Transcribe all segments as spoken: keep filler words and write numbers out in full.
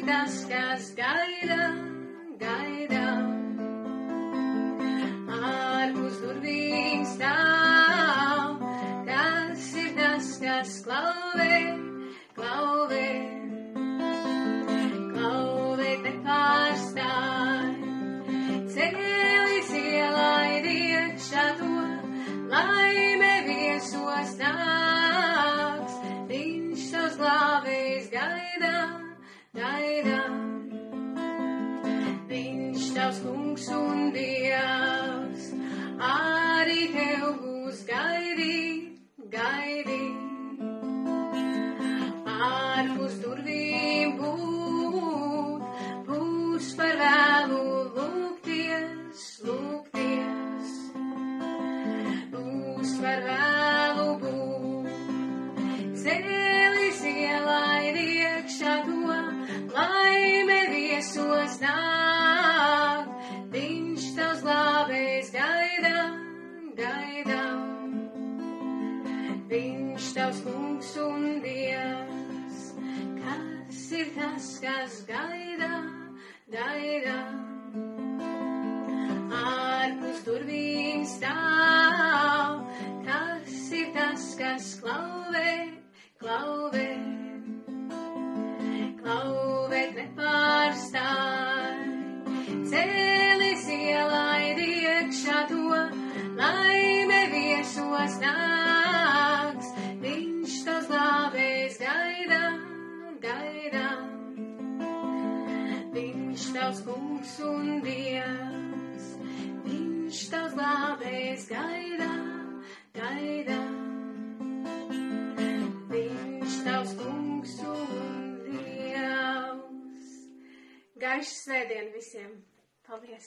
ir tas, kas gaida, gaida? Ārpus durvīm stāv, kas ir tas, kas klauvē, klauvē, klauvē te pārstāj. Cēlis ielaid iekšā to, laime viesos nāks, viņš tavs glābējs gaida, gaida. Viņš tavs kungs un dievs, arī tev būs gaidīt, gaidīt. Ārpus durvīm būt, būs par vēlu lūgties, lūgties. Būs par vēlu būt, cēlis ielaid iekšā to, laime viesos nāk, viņš tavs glābējs gaida, gaida. Viņš tavs kungs un dievs, kas ir tas, kas gaida, gaida. Ārpus durvīm stāv, kas ir tas, kas klauvē, klauvē. Klauvēt nepārstāj, cēlis ielaid iekšā to, laime viesos nāks, viņš tavs glābējs gaida, gaida. Viņš tavs kungs un dievs, viņš tavs glābējs gaida, gaida. Viņš tavs kungs un Gaišu svētdienu visiem. Paldies!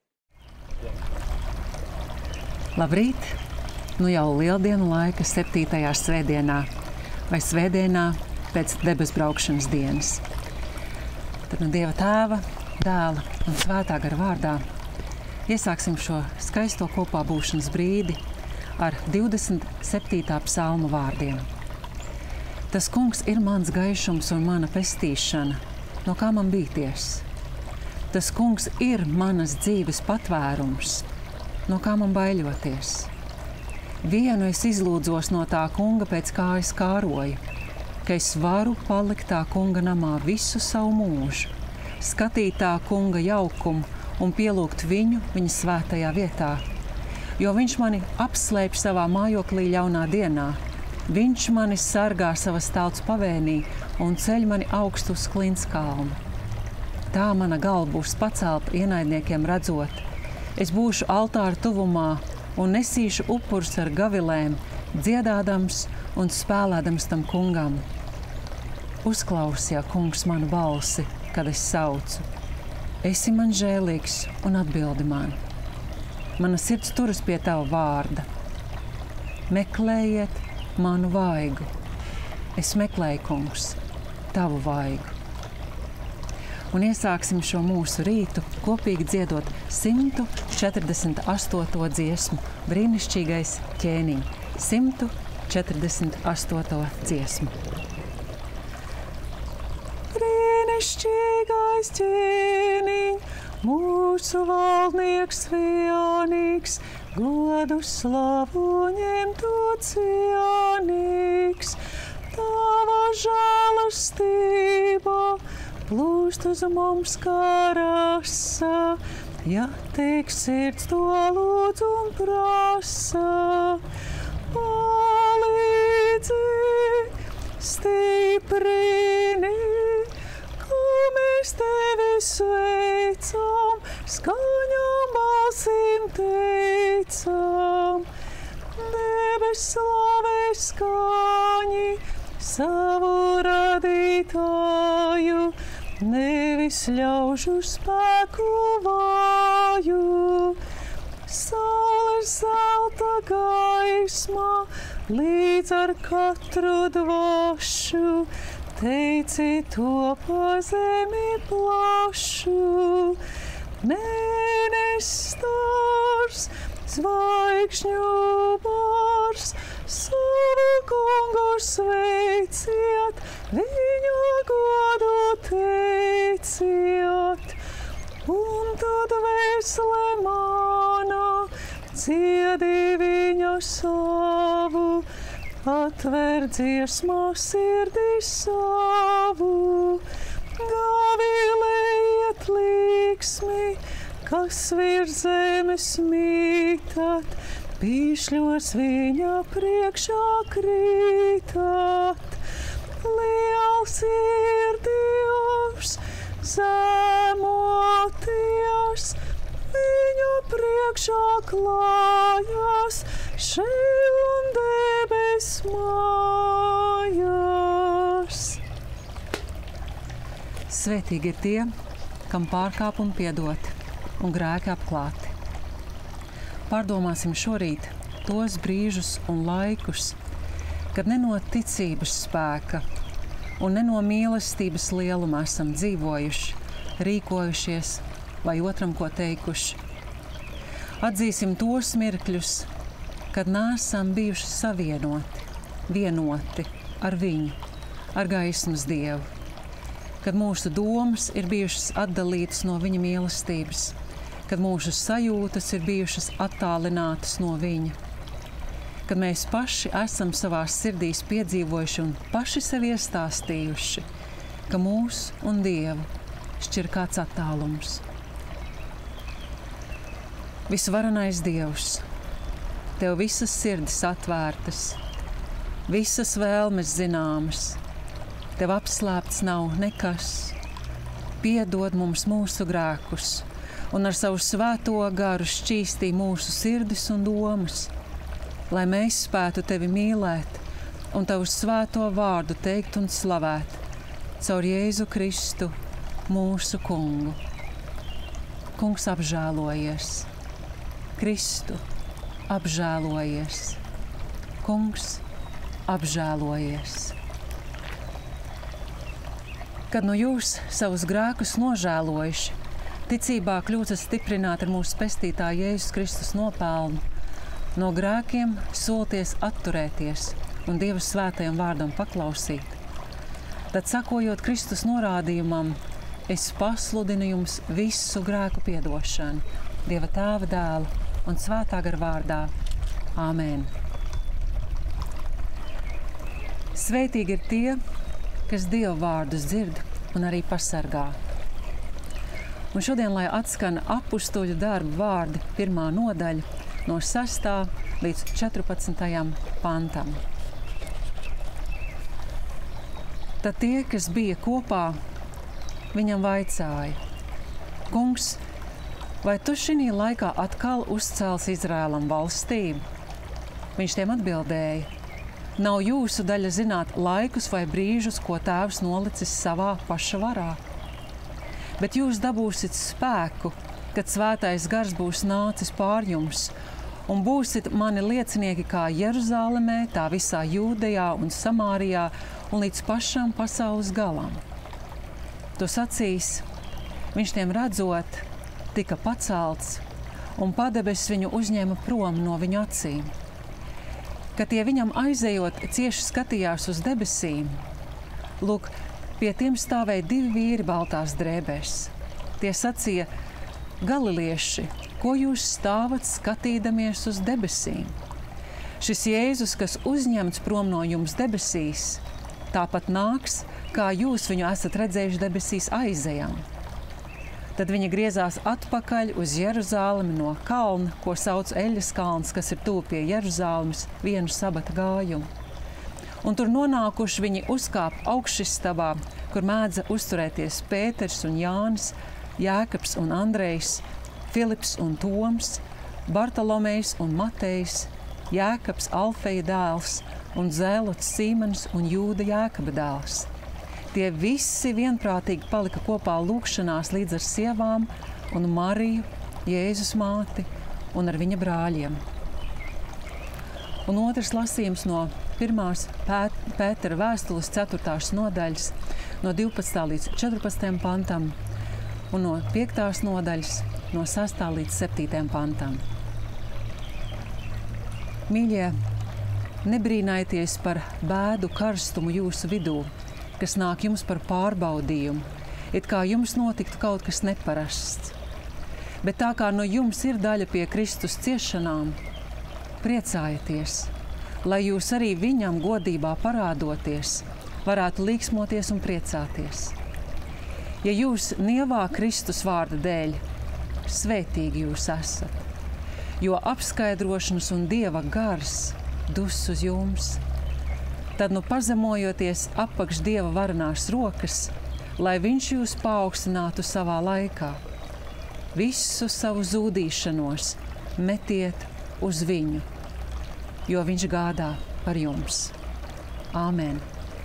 Labrīt! Nu jau lieldienu laika septītajā svētdienā vai svētdienā pēc debesbraukšanas dienas. Tad no Dieva Tēva, Dēla un Svētā gara vārdā iesāksim šo skaisto kopā būšanas brīdi ar divdesmit septītā psalma vārdiem. Tas kungs ir mans gaišums un mana pestīšana, no kā man bīties. Tas kungs ir manas dzīves patvērums, no kā man baiļoties. Vienu es izlūdzos no tā kunga, pēc kā es kāroju, ka es varu palikt tā kunga namā visu savu mūžu, skatīt tā kunga jaukumu un pielūgt viņu viņa svētajā vietā. Jo viņš mani apslēpj savā mājoklī ļaunā dienā, viņš mani sargā savas tautas pavēnī un ceļ mani augstu uz Klinskalnu. Tā mana galva būs pacelta ienaidniekiem redzot. Es būšu altāra tuvumā un nesīšu upurus ar gavilēm, dziedādams un spēlēdams tam kungam. Uzklausi, ja kungs manu balsi, kad es saucu. Esi man žēlīgs un atbildi man. Mana sirds turas pie tava vārda. Meklējiet manu vaigu. Es meklēju, kungs, tavu vaigu. Un iesāksim šo mūsu rītu kopīgi dziedot simt četrdesmit astoto dziesmu, brīnišķīgais ķēniņ, simt četrdesmit astoto dziesmu. Brīnišķīgais ķēniņ, mūsu valdnieks vienīgs, godu slavu ņem tu cienīgs, tava žēlastība plūst uz mums kā rasa, ja tik sirds to lūdz un prasa. Palīdzi, stiprini, kā mēs tevi sveicam, skaņām balsīm teicam. Debes slavē skaņi savu radītāju, nevis ļaužu spēku vāju. Saules zelta gaisma līdz ar katru dvašu, teici to pa zemi plašu. Mēnes stars, zvaigžņu bars, savu kungu sveiciet, viņa godu teiciet. ciet, un tad vēsle mana dziedi viņa savu, atver dziesmā sirdī savu, gavilējiet līksmi, kas virs zemes mītat, pīšļos viņa priekšā krītat. Liels ir Dievs, zemoties, viņa priekšā klājas, šeit un debes mājās. Svētīgi ir tie, kam pārkāpumi piedoti un grēki apklāti. Pārdomāsim šorīt tos brīžus un laikus, kad ne no ticības spēka un ne no mīlestības lieluma esam dzīvojuši, rīkojušies vai otram ko teikuši. Atzīsim tos mirkļus, kad neesam bijuši savienoti, vienoti ar viņu, ar gaismas Dievu, kad mūsu domas ir bijušas atdalītas no viņa mīlestības, kad mūsu sajūtas ir bijušas attālinātas no viņa, kad mēs paši esam savās sirdīs piedzīvojuši un paši sev iestāstījuši, ka mūs un Dievu šķir kāds attālums. Visvarenais Dievs, Tev visas sirdis atvērtas, visas vēlmes zināmas, Tev apslēpts nav nekas. Piedod mums mūsu grēkus un ar savu svēto garu šķīstī mūsu sirdis un domas, lai mēs spētu Tevi mīlēt un Tavu svēto vārdu teikt un slavēt caur Jēzu Kristu, mūsu kungu. Kungs apžēlojies, Kristu apžēlojies, Kungs apžēlojies. Kad nu jūs savus grēkus nožēlojuši, ticībā kļūstat stiprināti ar mūsu pestītāja Jēzus Kristus nopelnu, no grēkiem solties atturēties un Dieva svētajam vārdam paklausīt. Tad, sakojot Kristus norādījumam, es pasludinu jums visu grēku piedošanu, Dieva Tēva dēla un svētā gara vārdā. Āmen. Svētīgi ir tie, kas Dieva vārdus dzird un arī pasargā. Un šodien, lai atskan apustuļu darbu vārdi pirmā nodaļa no sestā līdz četrpadsmitajam pantam. Tad tie, kas bija kopā, viņam vaicāja: Kungs, vai tu šī laikā atkal uzcēls Izrēlam valstību? Viņš tiem atbildēja: Nav jūsu daļa zināt laikus vai brīžus, ko Tēvs nolicis savā paša varā. Bet jūs dabūsiet spēku, kad svētais gars būs nācis pār jums, un būsiet mani liecinieki kā Jeruzālemē, tā visā Jūdejā un Samārijā un līdz pašam pasaules galam. To sacīs, viņš tiem redzot, tika pacelts, un padebesis viņu uzņēma prom no viņu acīm. Kad tie viņam aizejot cieši skatījās uz debesīm, lūk, pie tiem stāvēja divi vīri baltās drēbēs. Tie sacīja: Galilieši, ko jūs stāvat skatīdamies uz debesīm? Šis Jēzus, kas uzņemts prom no jums debesīs, tāpat nāks, kā jūs viņu esat redzējuši debesīs aizejam. Tad viņi griezās atpakaļ uz Jeruzālemi no kalna, ko sauc Eļas kalns, kas ir tuvu pie Jeruzālemes, vienu sabata gājumu. Un tur nonākuši viņi uzkāpa augšistabā, kur mēdza uzturēties Pēters un Jānis, Jēkabs un Andrejs, Filips un Toms, Bartolomejs un Matejs, Jēkabs Alfeja dēls un Zēlots Sīmenis un Jūda Jēkaba dēls. Tie visi vienprātīgi palika kopā lūgšanās līdz ar sievām un Mariju, Jēzus māti un ar viņa brāļiem. Un otrs lasījums no pirmās Pēt, Pētera vēstules ceturtās nodaļas, no divpadsmitā līdz četrpadsmitajam pantam, un no piektās nodaļas, no sestā līdz septītajam pantam. Mīļie, nebrīnājieties par bēdu karstumu jūsu vidū, kas nāk jums par pārbaudījumu, it kā jums notiktu kaut kas neparasts. Bet tā kā no jums ir daļa pie Kristus ciešanām, priecājieties, lai jūs arī viņam godībā parādoties, varētu līksmoties un priecāties. Ja jūs nievā Kristus vārda dēļ, svētīgi jūs esat, jo apskaidrošanas un Dieva gars dus uz jums. Tad nu pazemojoties apakš Dieva varenās rokas, lai viņš jūs paaugstinātu savā laikā. Visu savu zūdīšanos metiet uz viņu, jo viņš gādā par jums. Āmen.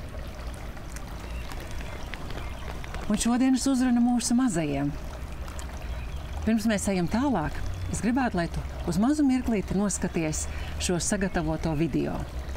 Un šodienas uzruna mūsu mazajiem. Pirms mēs ejam tālāk, es gribētu, lai tu uz mazu mirklīti noskaties šo sagatavoto video.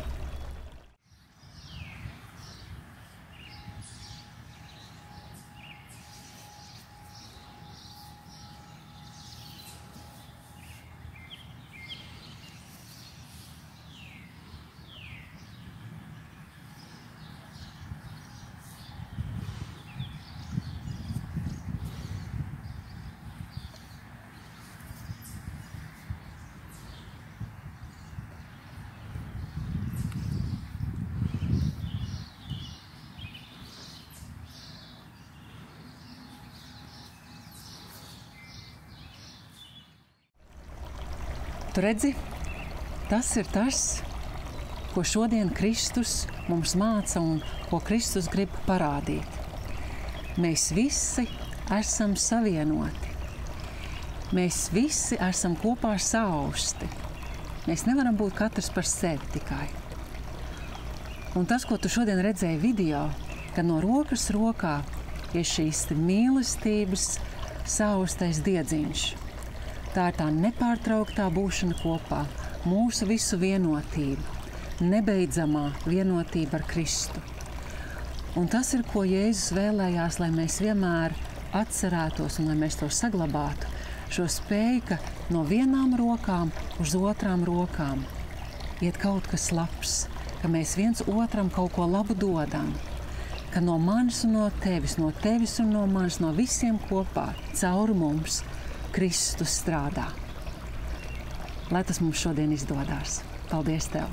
Tu redzi, tas ir tas, ko šodien Kristus mums māca un ko Kristus grib parādīt. Mēs visi esam savienoti. Mēs visi esam kopā sausti. Mēs nevaram būt katrs par sevi tikai. Un tas, ko tu šodien redzēji video, kad no rokas rokā ir šīs mīlestības saustais diedziņš. Tā ir tā nepārtrauktā būšana kopā, mūsu visu vienotība, nebeidzamā vienotība ar Kristu. Un tas ir, ko Jēzus vēlējās, lai mēs vienmēr atcerētos un lai mēs to saglabātu, šo spēju, ka no vienām rokām uz otrām rokām iet kaut kas labs, ka mēs viens otram kaut ko labu dodam, ka no manis un no tevis, no tevis un no manis, no visiem kopā, caur mums, Kristus strādā. Lai tas mums šodien izdodās. Paldies Tev!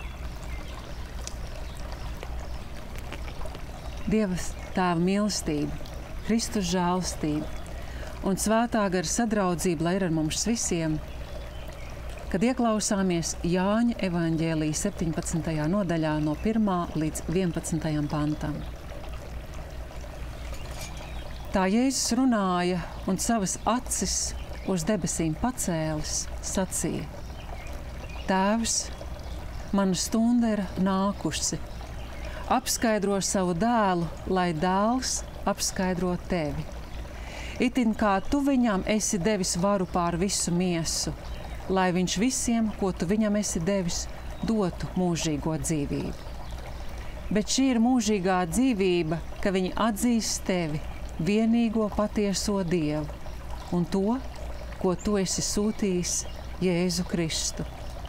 Dieva Tēva mīlestība, Kristus žēlastība un svētā gara sadraudzība, lai ir ar mums visiem, kad ieklausāmies Jāņa evaņģēlija septiņpadsmitajā nodaļā no pirmā līdz vienpadsmitajam pantam. Tā Jēzus runāja un savas acis uz debesīm pacēlis, sacīja: Tēvs, mana stunda ir nākusi. Apskaidro savu dēlu, lai dēls apskaidro tevi. Itin kā tu viņam esi devis varu pār visu miesu, lai viņš visiem, ko tu viņam esi devis, dotu mūžīgo dzīvību. Bet šī ir mūžīgā dzīvība, ka viņi atzīst tevi, vienīgo patieso Dievu, un to, ko tu esi sūtījis, Jēzu Kristu.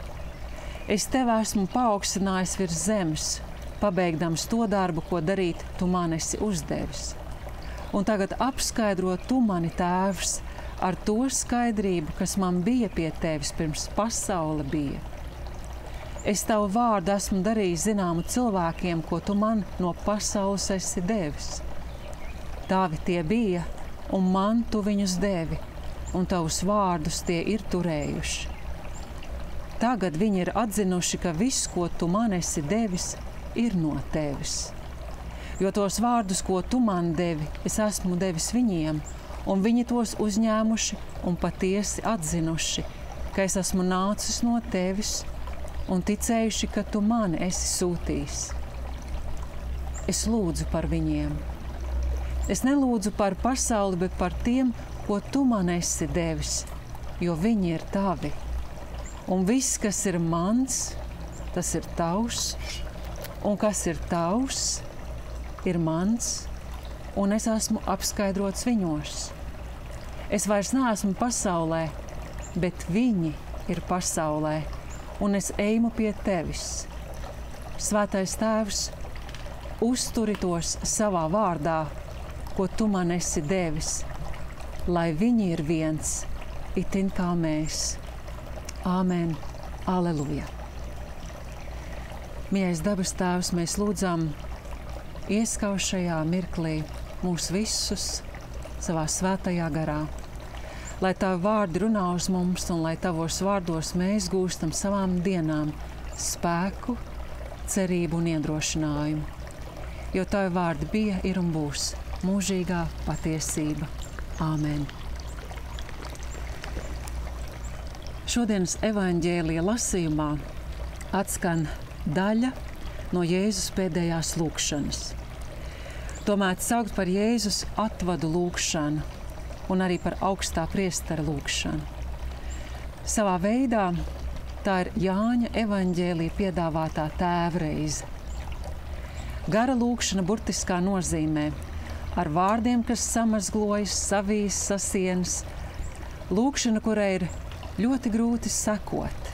Es tevi esmu paaugstinājis virs zemes, pabeigdams to darbu, ko darīt tu man esi uzdevis. Un tagad apskaidro tu mani, Tēvs, ar to skaidrību, kas man bija pie tevis pirms pasaule bija. Es tavu vārdu esmu darījis zināmu cilvēkiem, ko tu man no pasaules esi devis. Tavi tie bija, un man tu viņus devi, un tavus vārdus tie ir turējuši. Tagad viņi ir atzinuši, ka viss, ko tu man esi devis, ir no tevis. Jo tos vārdus, ko tu man devi, es esmu devis viņiem, un viņi tos uzņēmuši un patiesi atzinuši, ka es esmu nācis no tevis un ticējuši, ka tu mani esi sūtījis. Es lūdzu par viņiem. Es nelūdzu par pasauli, bet par tiem, ko tu man esi devis, jo viņi ir tavi. Un viss, kas ir mans, tas ir tavs, un kas ir tavs, ir mans, un es esmu apskaidrots viņos. Es vairs neesmu pasaulē, bet viņi ir pasaulē, un es eju pie tevis. Svētais Tēvs, uzturi tos savā vārdā, ko tu man esi devis, lai viņi ir viens, itin kā mēs. Āmen, aleluja! Mīļais dabas Tēvs, mēs lūdzam, ieskauj šajā mirklī mūs visus savā svētajā garā. Lai Tavi vārdi runā uz mums un lai Tavos vārdos mēs gūstam savām dienām spēku, cerību un iedrošinājumu. Jo Tavi vārdi bija, ir un būs mūžīgā patiesība. Āmen! Šodienas evaņģēlija lasījumā atskan daļa no Jēzus pēdējās lūkšanas. To mēdz saukt par Jēzus atvadu lūkšanu un arī par augstā priestera lūkšanu. Savā veidā tā ir Jāņa evaņģēlija piedāvātā tēvreize. Gara lūkšana burtiskā nozīmē ar vārdiem, kas samazglojas, savijas, sasienas. Lūkšana, kurai ir ļoti grūti sekot.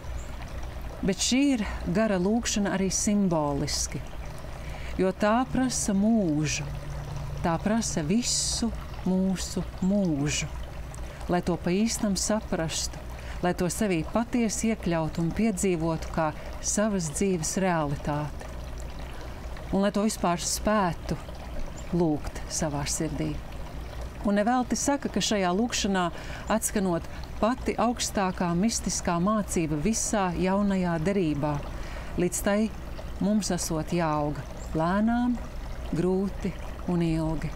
Bet šī ir gara lūkšana arī simboliski, jo tā prasa mūžu, tā prasa visu mūsu mūžu, lai to pa īstam saprastu, lai to sevī patiesi iekļautu un piedzīvotu kā savas dzīves realitāti. Un lai to vispār spētu lūgt savā sirdī. Un nevelti saka, ka šajā lūkšanā atskanot pati augstākā mistiskā mācība visā jaunajā derībā, līdz tai mums esot jāauga lēnām, grūti un ilgi.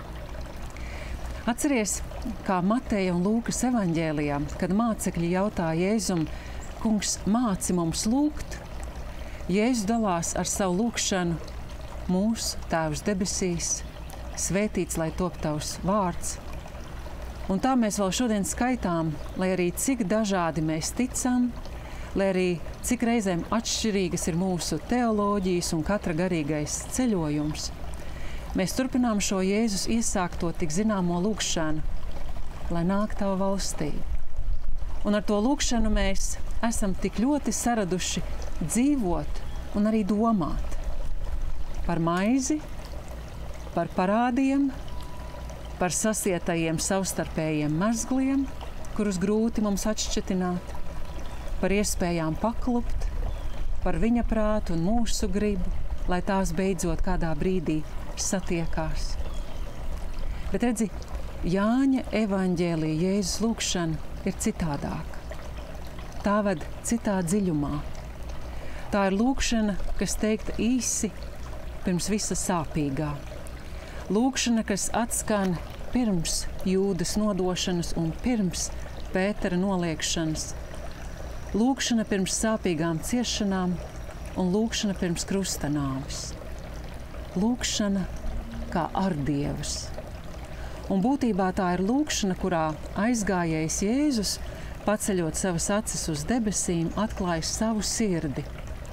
Atceries, kā Mateja un Lūkas evaņģēlijā, kad mācekļi jautā Jēzum, kungs, māci mums lūgt, Jēzus dalās ar savu lūkšanu: mūsu Tēvs debesīs, svētīts lai top Tavs vārds. Un tā mēs vēl šodien skaitām, lai arī cik dažādi mēs ticam, lai arī cik reizēm atšķirīgas ir mūsu teoloģijas un katra garīgais ceļojums, mēs turpinām šo Jēzus iesākto tik zināmo lūkšanu, lai nāk Tava valstība. Un ar to lūkšanu mēs esam tik ļoti saraduši dzīvot un arī domāt par maizi, par parādiem, par sasietajiem savstarpējiem mezgliem, kurus grūti mums atšķetināt, par iespējām paklupt, par viņa prātu un mūsu gribu, lai tās beidzot kādā brīdī satiekās. Bet redzi, Jāņa evaņģēlija Jēzus lūkšana ir citādāka. Tā ved citā dziļumā. Tā ir lūkšana, kas teikta īsi pirms visa sāpīgā. Lūkšana, kas atskan pirms Jūdas nodošanas un pirms Pētera noliekšanas. Lūkšana pirms sāpīgām ciešanām un lūkšana pirms krusta nāves. Lūkšana kā ardievs. Un būtībā tā ir lūkšana, kurā aizgājējs Jēzus, paceļot savas acis uz debesīm, atklāja savu sirdi.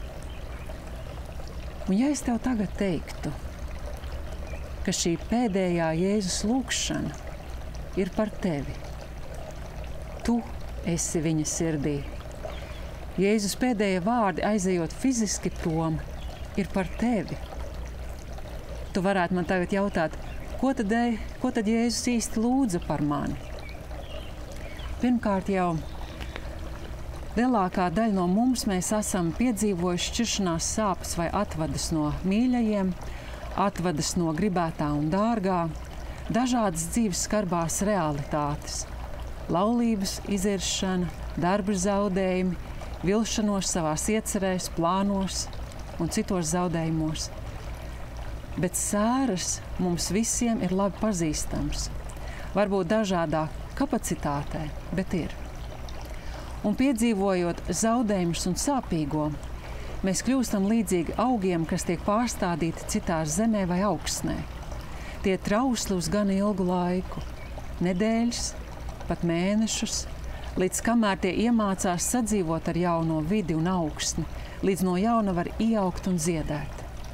Un ja es tev tagad teiktu, ka šī pēdējā Jēzus lūkšana ir par tevi. Tu esi viņa sirdī. Jēzus pēdējie vārdi, aizejot fiziski prom, ir par tevi. Tu varētu man tagad jautāt, ko tad, ko tad Jēzus īsti lūdza par mani? Pirmkārt jau lielākā daļa no mums mēs esam piedzīvojuši šķiršanās sāpes vai atvadas no mīļajiem, atvadas no gribētā un dārgā, dažādas dzīves skarbās realitātes, laulības iziršana, darba zaudējumi, vilšanos savās iecerēs, plānos un citos zaudējumos. Bet sēras mums visiem ir labi pazīstams, varbūt dažādā kapacitātē, bet ir. Un piedzīvojot zaudējumus un sāpīgo, mēs kļūstam līdzīgi augiem, kas tiek pārstādīti citā zemē vai augsnē. Tie trausli uz gan ilgu laiku, nedēļas, pat mēnešus, līdz kamēr tie iemācās sadzīvot ar jauno vidi un augsni, līdz no jauna var ieaugt un ziedēt.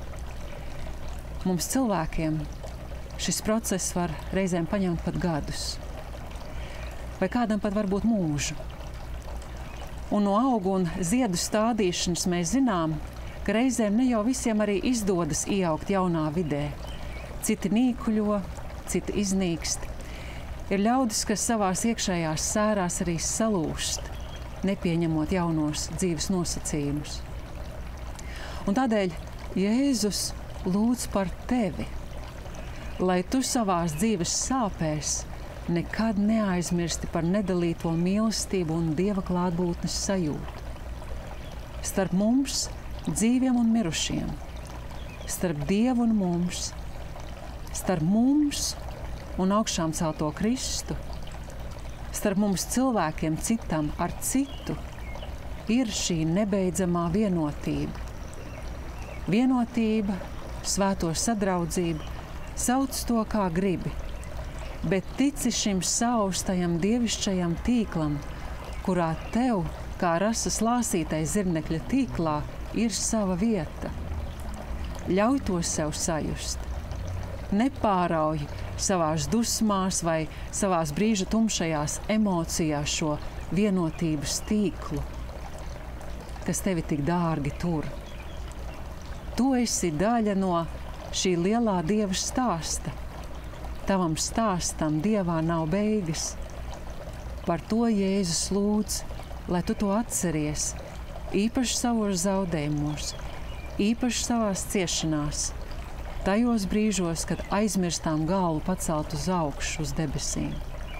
Mums cilvēkiem šis process var reizēm paņemt pat gadus, vai kādam pat varbūt mūžu. Un no augu un ziedu stādīšanas mēs zinām, ka reizēm ne jau visiem arī izdodas ieaugt jaunā vidē. Citi nīkuļo, citi iznīkst. Ir ļaudis, kas savās iekšējās sērās arī salūst, nepieņemot jaunos dzīves nosacījumus. Un tādēļ Jēzus lūdz par tevi, lai tu savās dzīves sāpēs nekad neaizmirsti par nedalīto mīlestību un Dieva klātbūtnes sajūtu. Starp mums, dzīviem un mirušiem, starp Dievu un mums, starp mums un augšām celto Kristu, starp mums cilvēkiem citam ar citu, ir šī nebeidzamā vienotība. Vienotība, svēto sadraudzību, sauc to kā gribi, bet tici šim saustajam dievišķajam tīklam, kurā tev, kā rasas lāsītai zirnekļa tīklā, ir sava vieta. Ļauj to sev sajust. Nepārauj savās dusmās vai savās brīža tumšajās emocijās šo vienotības tīklu, kas tevi tik dārgi tur. Tu esi daļa no šī lielā Dieva stāsta. Tavam stāstam Dievā nav beigas. Par to Jēzus lūdz, lai tu to atceries, īpaši savos zaudējumos, īpaši savās ciešanās, tajos brīžos, kad aizmirstām galvu pacelt uz augšu, uz debesīm.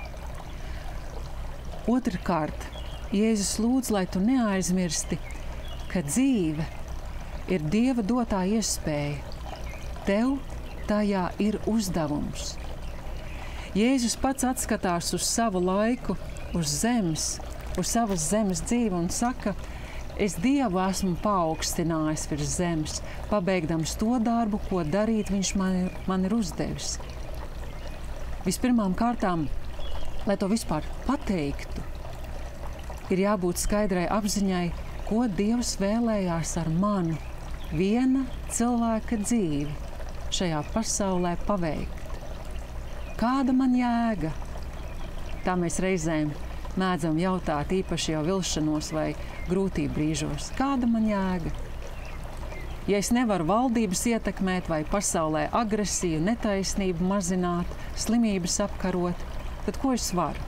Otrkārt, Jēzus lūdz, lai tu neaizmirsti, ka dzīve ir Dieva dotā iespēja. Tev tajā ir uzdevums. Jēzus pats atskatās uz savu laiku, uz zemes, uz savas zemes dzīvi un saka, es Dievu esmu paaugstinājis virs zemes, pabeigdams to darbu, ko darīt viņš man, man ir uzdevis. Vispirmām kārtām, lai to vispār pateiktu, ir jābūt skaidrai apziņai, ko Dievs vēlējās ar manu viena cilvēka dzīvi šajā pasaulē paveikt. Kāda man jēga? Tā mēs reizēm mēdzam jautāt, īpaši jau vilšanos vai grūtību brīžos. Kāda man jēga? Ja es nevaru valdības ietekmēt vai pasaulē agresiju, netaisnību mazināt, slimības apkarot, tad ko es varu?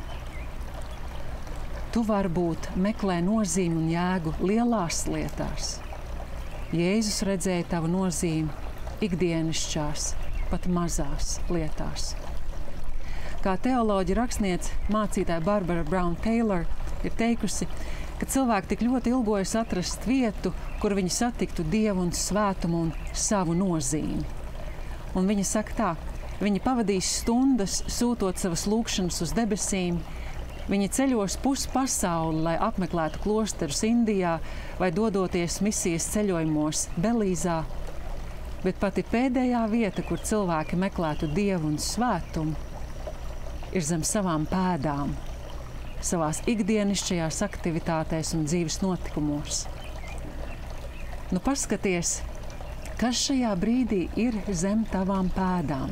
Tu varbūt meklē nozīmi un jēgu lielās lietās. Jēzus redzēja tavu nozīmi ikdienišķās, pat mazās lietās. Kā teoloģa rakstniece, mācītāja Barbara Brown Taylor ir teikusi, ka cilvēki tik ļoti ilgojas atrast vietu, kur viņi satiktu Dievu un svētumu un savu nozīmi. Un viņa saka tā, viņi pavadīs stundas sūtot savas lūkšanas uz debesīm, viņi ceļos pus pasauli, lai apmeklētu klosterus Indijā vai dodoties misijas ceļojumos Belīzā, bet pati pēdējā vieta, kur cilvēki meklētu Dievu un svētumu, ir zem savām pēdām, savās ikdienišķajās aktivitātēs un dzīves notikumos. Nu, paskaties, kas šajā brīdī ir zem tavām pēdām.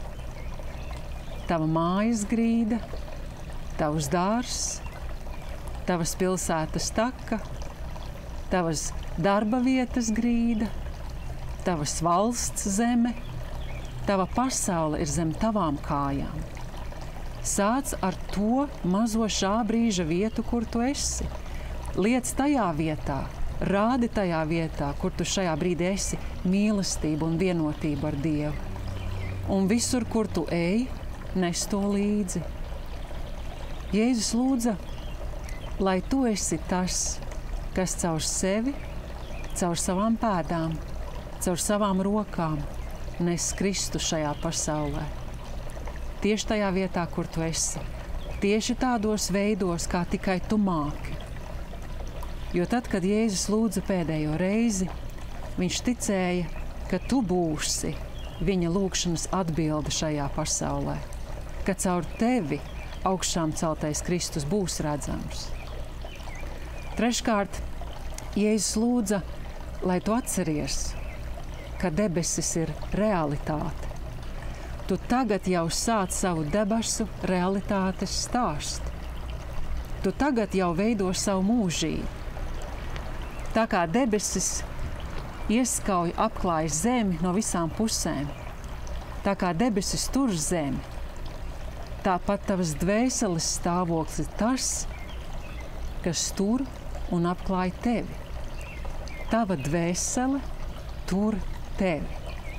Tava mājas grīda, tavs dārzs, tavas pilsētas taka, tavas darba vietas grīda, tavas valsts zeme, tava pasaule ir zem tavām kājām. Sāc ar to mazo šā brīža vietu, kur tu esi. Liec tajā vietā, rādi tajā vietā, kur tu šajā brīdī esi, mīlestību un vienotību ar Dievu. Un visur, kur tu ej, nes to līdzi. Jēzus lūdza, lai tu esi tas, kas caur sevi, caur savām pēdām, caur savām rokām nes Kristu šajā pasaulē. Tieši tajā vietā, kur tu esi, tieši tādos veidos, kā tikai tu māki. Jo tad, kad Jēzus lūdza pēdējo reizi, viņš ticēja, ka tu būsi viņa lūgšanas atbilde šajā pasaulē, ka caur tevi augšām celtais Kristus būs redzams. Treškārt, Jēzus lūdza, lai tu atceries, ka debesis ir realitāte. Tu tagad jau sāc savu debesu realitātes stāstu. Tu tagad jau veido savu mūžību. Tā kā debesis ieskauj apklāj zemi no visām pusēm, Tā kā debesis tur zemi, tāpat tavas dvēseles stāvoklis ir tas, kas tur un apklāj tevi. Tava dvēsele tur tevi.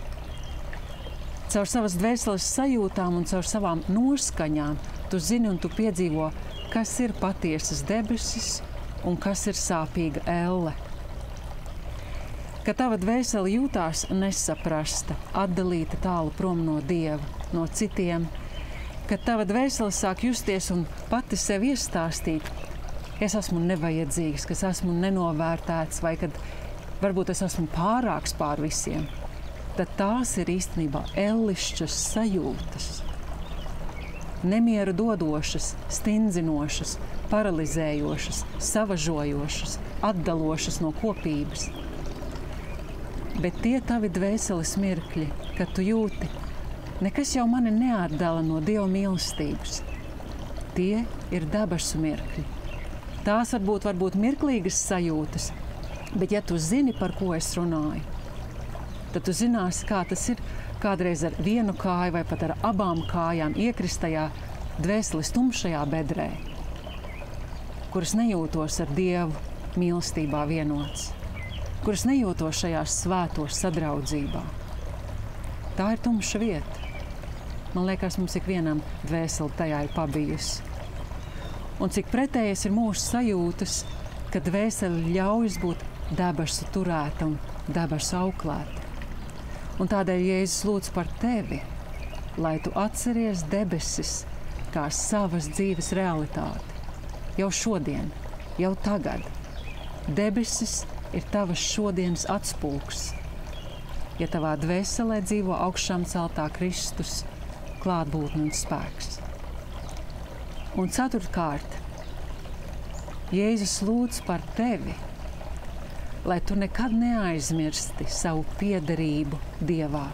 Caur savas dvēseles sajūtām un caur savām noskaņām tu zini un tu piedzīvo, kas ir patiesas debesis un kas ir sāpīga elle. Kad tava dvēsele jūtās nesaprasta, atdalīta tālu prom no Dieva, no citiem, kad tava dvēsele sāk justies un pati sev iestāstīt, ka es esmu nevajadzīgs, ka es esmu nenovērtēts vai kad varbūt es esmu pārāks pār visiem, tad tās ir īstenībā ellišķas sajūtas. Nemieru dodošas, stindzinošas, paralizējošas, savažojošas, atdalošas no kopības. Bet tie tavi dvēseles mirkļi, kad tu jūti, nekas jau mani neatdala no Dieva mīlestības. Tie ir debesu mirkļi. Tās varbūt, varbūt mirklīgas sajūtas, bet ja tu zini, par ko es runāju, tad tu zināsi, kā tas ir kādreiz ar vienu kāju vai pat ar abām kājām iekrist tajā dvēseles tumšajā bedrē, kuras nejūtos ar Dievu mīlestībā vienots, kuras nejūtos šajās svētos sadraudzībā. Tā ir tumša vieta. Man liekas, mums ikvienam dvēseli tajā ir pabijusi. Un cik pretējas ir mūsu sajūtas, kad dvēseli ļaujas būt debesu turēta un debesu auklēta. Un tādēļ Jēzus lūdz par tevi, lai tu atceries debesis kā savas dzīves realitāti. Jau šodien, jau tagad. Debesis ir tavas šodienas atspulgs. Ja tavā dvēselē dzīvo augšām celtā Kristus, klātbūtne un spēks. Un ceturtkārt, Jēzus lūdz par tevi, lai tu nekad neaizmirsti savu piederību Dievā.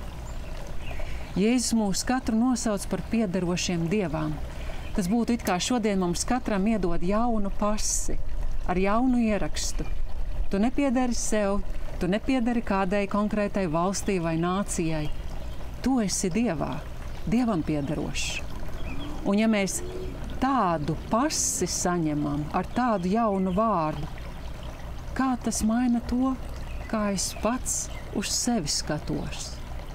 Jēzus mūs katru nosauc par piederošiem Dievam. Tas būtu it kā šodien mums katram iedod jaunu pasi ar jaunu ierakstu. Tu nepiedari sev, tu nepiedari kādai konkrētai valstī vai nācijai. Tu esi Dievā, Dievam piederošs. Un ja mēs tādu pasi saņemam ar tādu jaunu vārdu, kā tas maina to, kā es pats uz sevi skatos?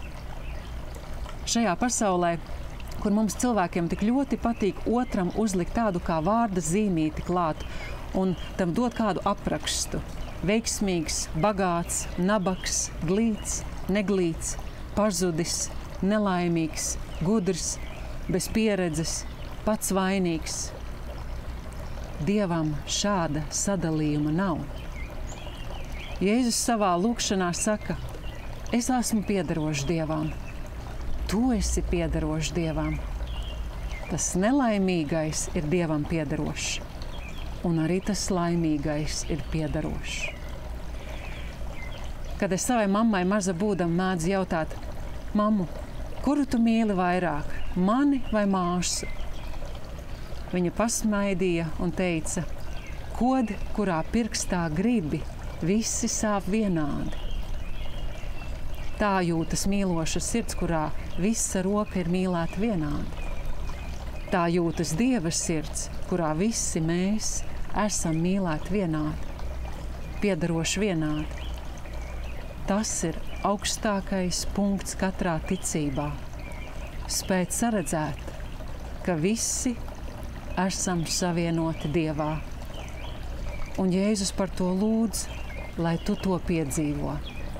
Šajā pasaulē, kur mums cilvēkiem tik ļoti patīk otram uzlikt tādu kā vārda zīmīti klāt un tam dot kādu aprakstu. Veiksmīgs, bagāts, nabaks, glīts, neglīts, pazudis, nelaimīgs, gudrs, bez pieredzes, pats vainīgs. Dievam šāda sadalījuma nav. Jēzus savā lūkšanā saka, es esmu piederošs Dievam, tu esi piederošs Dievam. Tas nelaimīgais ir Dievam piederošs. Un arī tas laimīgais ir piederošs. Kad es savai mammai maza būdam mēdzu jautāt, mammu, kuru tu mīli vairāk, mani vai māsu? Viņa pasmaidīja un teica, kodi, kurā pirkstā gribi, visi sāp vienādi. Tā jūtas mīloša sirds, kurā visa roka ir mīlēta vienādi. Tā jūtas Dieva sirds, kurā visi mēs esam mīlēti vienādi, piederoši vienādi. Tas ir augstākais punkts katrā ticībā. Spēt saredzēt, ka visi esam savienoti Dievā. Un Jēzus par to lūdz, lai tu to piedzīvo.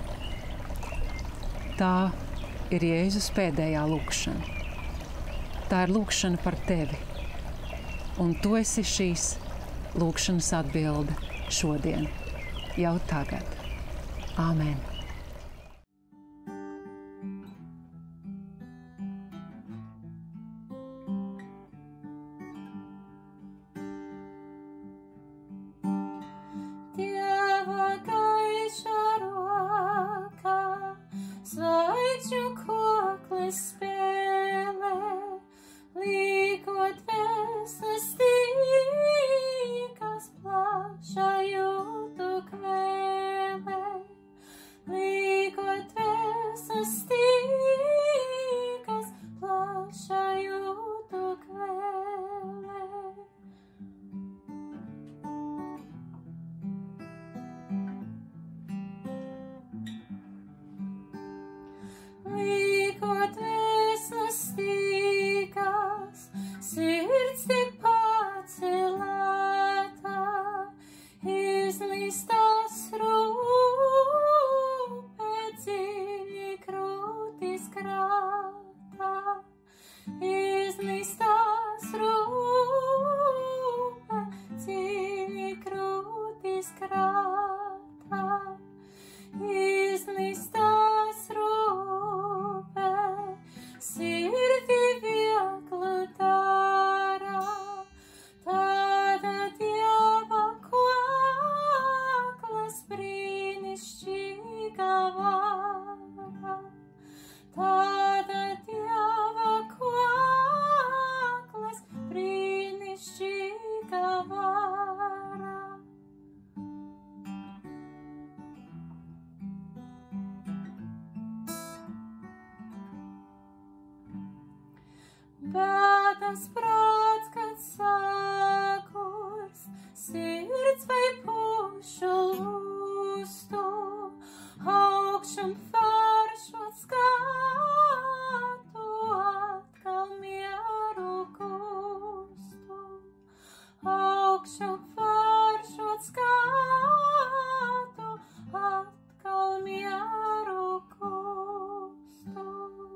Tā ir Jēzus pēdējā lūkšana. Tā ir lūkšana par tevi. Un tu esi šīs lūkšanas atbilde šodien, jau tagad. Āmen. Dieva gaiša roka, zvaigžņu koklis spēlē, līkot vēsnes tīkas plašā jūtu kvēlē. bet tas prāts, kad sākos, sirds vai pušu lūstu, augšam vēršot skatu, atkal mieru kustu. Augšam vēršot skatu, atkal mieru kustu.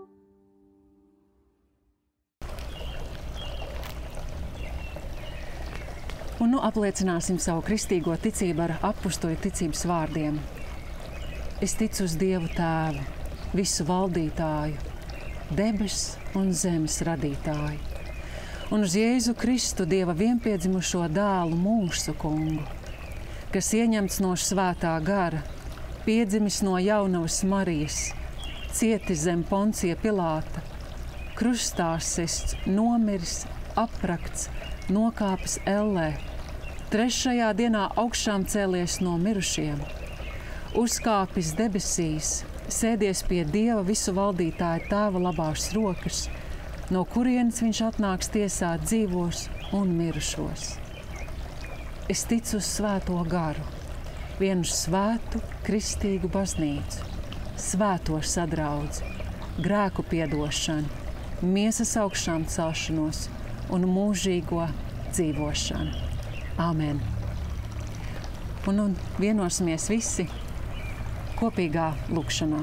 Un nu apliecināsim savu kristīgo ticību ar apustuļu ticības vārdiem. Es ticu uz Dievu Tēvu, visu valdītāju, debes un zemes radītāju, un uz Jēzu Kristu, Dieva vienpiedzimušo dēlu, mūsu kungu, kas ieņemts no svētā gara, piedzimis no jaunavas Marijas, cietis zem Poncija Pilāta, krustā sists, nomiris, aprakts, nokāpis ellē, trešajā dienā augšām cēlies no mirušiem, uzkāpis debesīs, sēdies pie Dieva visu valdītāja Tēva labās rokas, no kurienes viņš atnāks tiesāt dzīvos un mirušos. Es ticu uz svēto garu, vienu svētu, kristīgu baznīcu, svēto sadraudzi, grēku piedošanu, miesas augšām celšanos un mūžīgo dzīvošanu. Āmen. Un, un vienosimies visi kopīgā lūkšanā.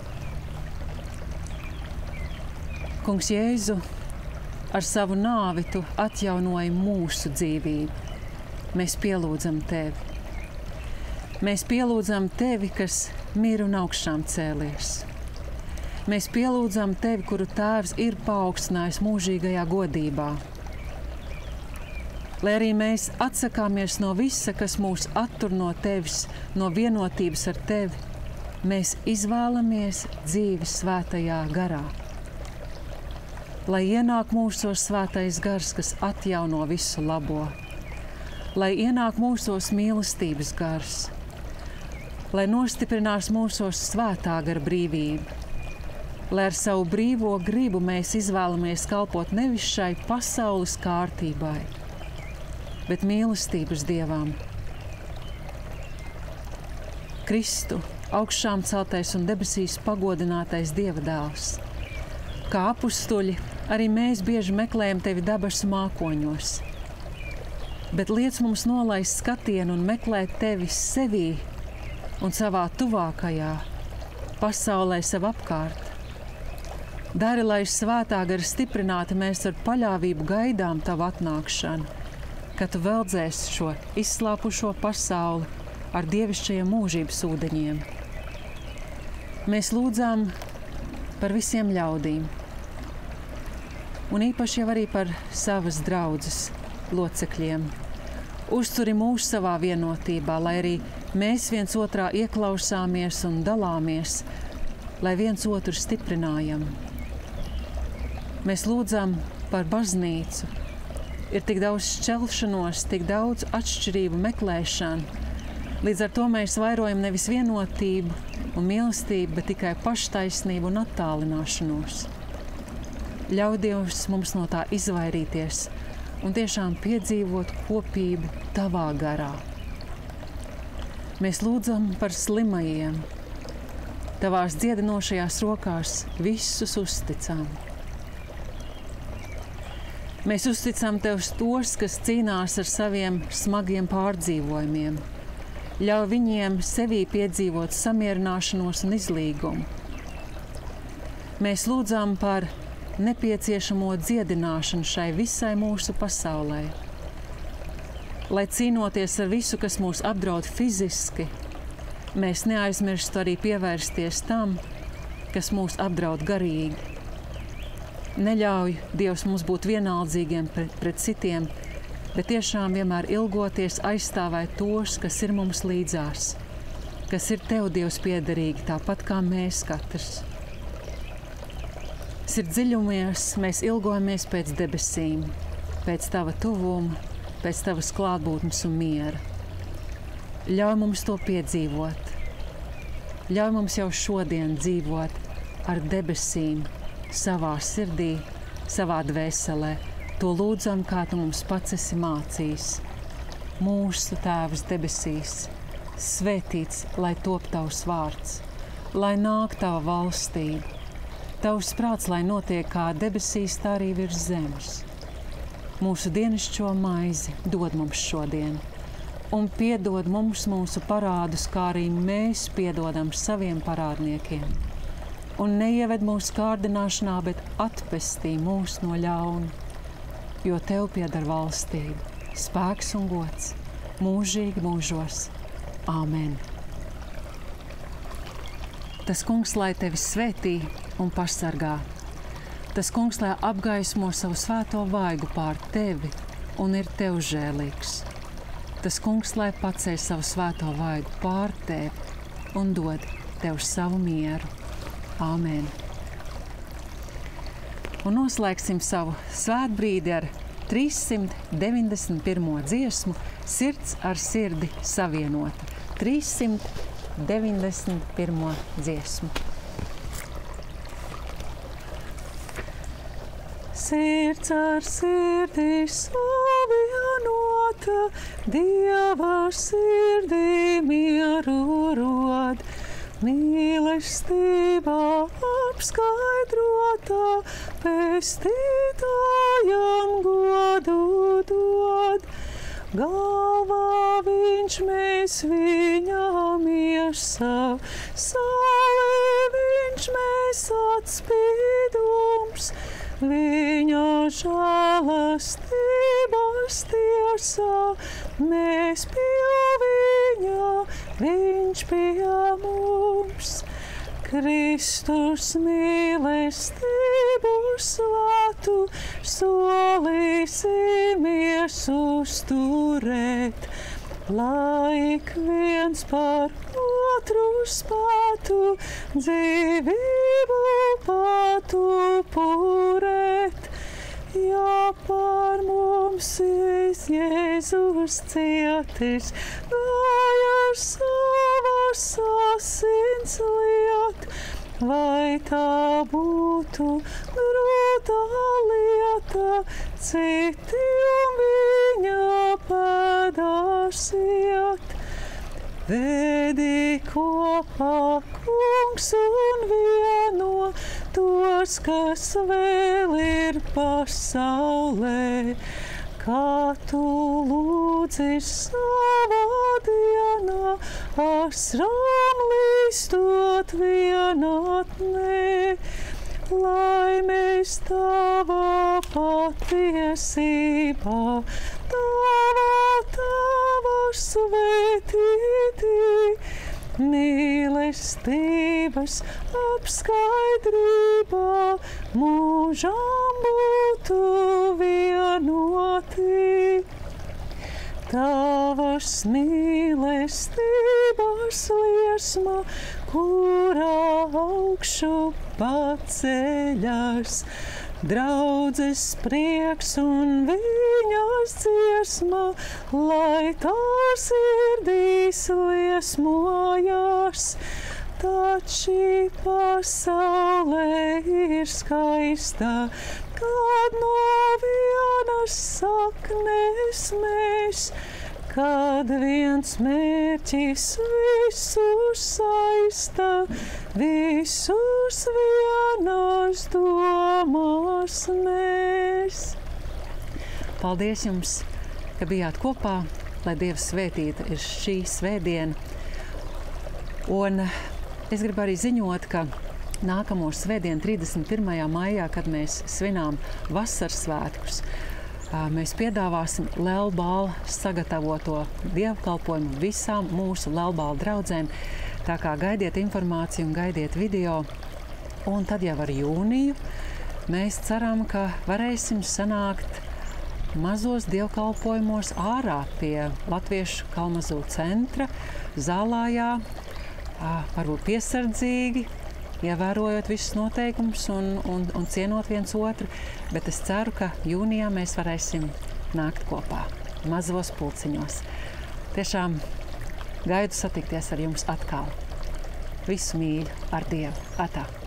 Kungs Jēzu, ar savu nāvi tu atjaunoji mūsu dzīvību. Mēs pielūdzam Tevi. Mēs pielūdzam Tevi, kas mir un augšām cēlies. Mēs pielūdzam Tevi, kuru Tēvs ir paaugstinājis mūžīgajā godībā. Lai arī mēs atsakāmies no visa, kas mūs attur no Tevis, no vienotības ar Tevi, mēs izvēlamies dzīvi svētajā garā. Lai ienāk mūsos svētais gars, kas atjauno visu labo. Lai ienāk mūsos mīlestības gars. Lai nostiprinās mūsos svētā gara brīvība. Lai ar savu brīvo gribu mēs izvēlamies kalpot nevis šai pasaules kārtībai, bet mīlestības Dievam. Kristu, augšām celtais un debesīs pagodinātais Dieva dēls. Kā apustuļi, arī mēs bieži meklējam Tevi debesu mākoņos. Bet liec mums nolaist skatienu un meklēt Tevi sevī un savā tuvākajā, pasaulē sev apkārt. Dari, lai svētā gara stiprināti mēs ar paļāvību gaidām Tavu atnākšanu, kad Tu veldzēsi šo izslāpušo pasauli ar dievišķajiem mūžības ūdeņiem. Mēs lūdzam par visiem ļaudīm, un īpaši jau arī par savas draudzes locekļiem. Uzturi mūs savā vienotībā, lai arī mēs viens otrā ieklausāmies un dalāmies, lai viens otru stiprinājam. Mēs lūdzam par baznīcu. Ir tik daudz šķelšanos, tik daudz atšķirību meklēšanu. Līdz ar to mēs vairojam nevis vienotību un mīlestību, bet tikai paštaisnību un attālināšanos. Ļauj Dievs mums no tā izvairīties un tiešām piedzīvot kopību Tavā garā. Mēs lūdzam par slimajiem. Tavās dziedinošajās rokās visus uzticam. Mēs uzticam Tev tos, kas cīnās ar saviem smagiem pārdzīvojumiem. Ļauj viņiem sevī piedzīvot samierināšanos un izlīgumu. Mēs lūdzam par nepieciešamo dziedināšanu šai visai mūsu pasaulē. Lai cīnoties ar visu, kas mūs apdraud fiziski, mēs neaizmirstu arī pievērsties tam, kas mūs apdraud garīgi. Neļauj Dievs mums būt vienaldzīgiem pret, pret citiem, bet tiešām vienmēr ilgoties aizstāvēt tos, kas ir mums līdzās, kas ir Tev, Dievs, piederīgi, tāpat kā mēs katrs. Sirdziļumies mēs ilgojamies pēc debesīm, pēc Tava tuvuma, pēc Tavas klātbūtnes un miera. Ļauj mums to piedzīvot. Ļauj mums jau šodien dzīvot ar debesīm savā sirdī savā dvēselē. To lūdzam, kā tu mums pats esi mācījis. Mūsu Tēvs debesīs, svētīts, lai top tavs vārds, lai nāk tava valstība. Tavs prāts, lai notiek kā debesīs, tā arī virs zemes. Mūsu dienascho maizi dod mums šodien, un piedod mums mūsu parādus, kā arī mēs piedodam saviem parādniekiem. Un neieved mūsu kārdināšanā, bet atpestī mūs no ļauna, jo tev pieder valstība, spēks un gods, mūžīgi mūžos. Āmen. Tas kungs, lai tevi svētī un pasargā. Tas kungs, lai apgaismo savu svēto vaigu pār tevi un ir tev žēlīgs. Tas kungs, lai paceļ savu svēto vaigu pār tevi un dod tev savu mieru. Āmen. Un noslēgsim savu svētbrīdi ar trīssimt deviņdesmit pirmo dziesmu Sirds ar sirdi savienota. trīssimt deviņdesmit pirmo dziesmu. Sirds ar sirdi savienota, Dieva sirdī mieru rod, mīlestība apskaidrota, pestītājam godu dod. Galvā viņš mēs viņam iesa, saulē viņš mēs atspīdums, viņa žēlastības tiesā, mēs pie viņa, viņš pie mums. Kristus mīlestību svētu solīsimies uzturēt, lai ik viens par otru spētu dzīvību patupurēt. Ja par mums Jēzus cietis, gāja savas asins liet, vai tā būtu grūta lieta, citiem viņa pēdās iet. Vedi kopā kungs un vieno tos, kas vēl ir pasaulē, kā tu lūdzi savā dienā, asram līstot vienatnē, lai mēs tavā patiesībā, tavā tava svētītī, mīlestības apskaidrībā mūžām būtu vienoti. Tavas mīlestības liesma, kurā augšu paceļas, draudzes prieks un viņas dziesma, lai tā sirdīs liesmojas. Taču šī pasaulē ir skaista, kad no vienas saknes mēs, kad viens mērķis visus saista, visus vienās domās mēs. Paldies jums, ka bijāt kopā, lai Dievs svētīta ir šī svētdiena. Un es gribu arī ziņot, ka nākamo svētdienu, trīsdesmit pirmajā maijā, kad mēs svinām vasaras svētkus, mēs piedāvāsim Lelbāla sagatavoto dievkalpojumu visām mūsu Lelbāla draudzēm. Tā kā gaidiet informāciju un gaidiet video. Un tad jau ar jūniju mēs ceram, ka varēsim sanākt mazos dievkalpojumos ārā pie Latviešu Kalmazū centra, Zālājā, varbūt piesardzīgi, ievērojot visus noteikumus un, un, un cienot viens otru, bet es ceru, ka jūnijā mēs varēsim nākt kopā mazos pulciņos. Tiešām gaidu satikties ar jums atkal. Visu mīļu ar Dievu. Atā!